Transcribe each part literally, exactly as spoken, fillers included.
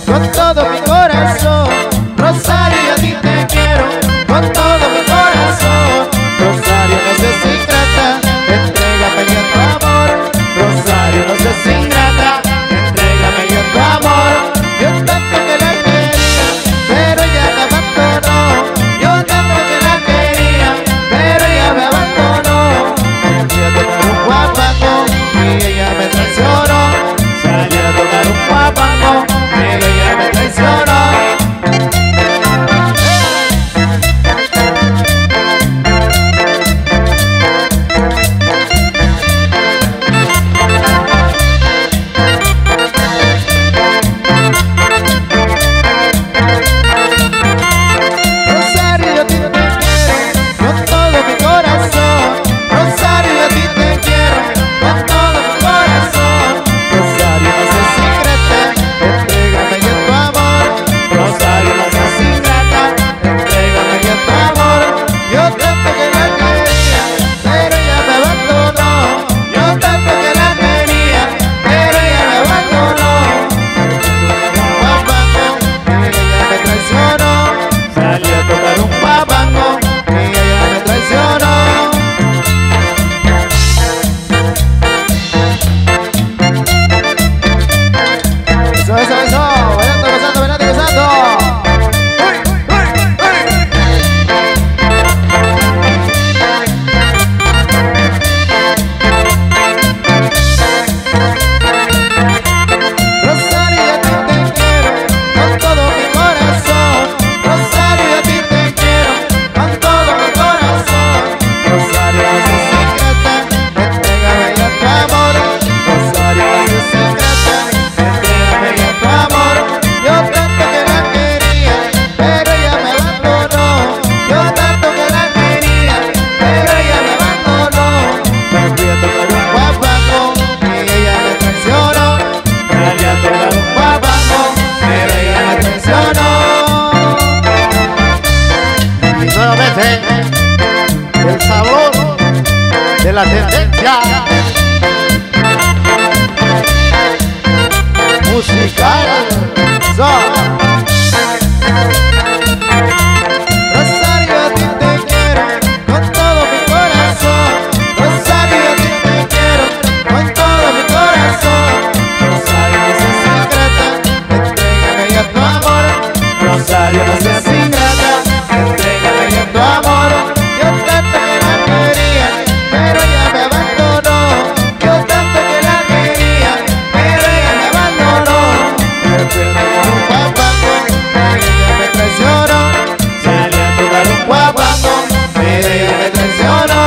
con todo mi corazón. Rosario, yo a ti te quiero con todo mi corazón. Rosario, no seas ingrata, entrégame ya tu amor. Rosario, no seas ingrata, entrégame ya tu amor. Yo tanto que la quería, pero ella me abandonó. Yo tanto que la quería, pero ella me abandonó. Salí a tocar un guapango y ella me traicionó. Salí a tocar un guapango y ella me traicionó. El sabor de la tendencia musical. So. Rosario, a ti te quiero con todo mi corazón. Rosario, a ti te quiero con todo mi corazón. Rosario, no seas ingrata, entrégame ya tu amor. Rosario, no seas ingrata, entrégame ya tu amor. Yo tanto que la quería, pero ella me abandonó. Yo tanto que la quería, pero ella me abandonó. Me fui a tocar un guapango y ella me traicionó. Salí a tocar un guapango y ella me traicionó.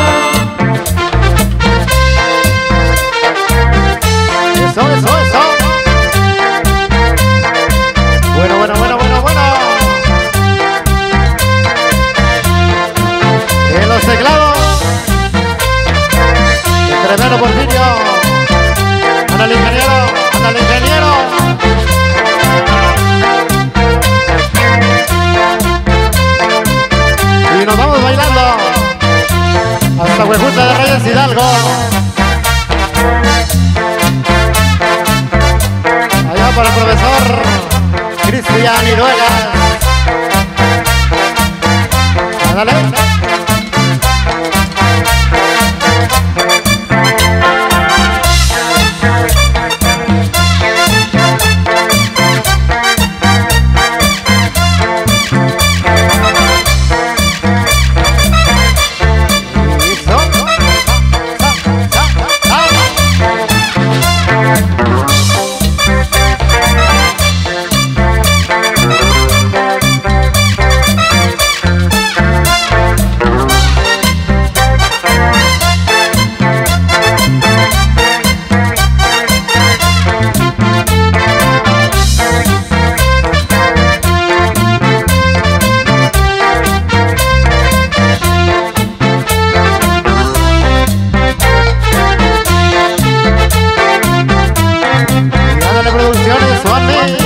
Eso, eso, eso. Bueno, bueno, bueno, bueno, bueno. En los teclados, el tremendo Porfirio. Anda el ingeniero, anda el ingeniero. Y nos vamos bailando hasta Huejuta de Reyes Hidalgo. Allá para el profesor Cristian Iruegas. Ándale. Producciones, suave.